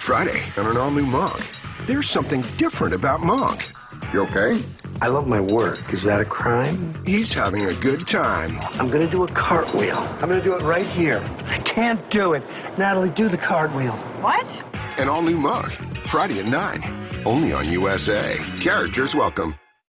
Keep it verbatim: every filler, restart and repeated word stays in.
Friday on an all-new Monk. There's something different about Monk. You okay? I love my work. Is that a crime? He's having a good time. I'm going to do a cartwheel. I'm going to do it right here. I can't do it. Natalie, do the cartwheel. What? An all-new Monk. Friday at nine. Only on U S A. Characters welcome.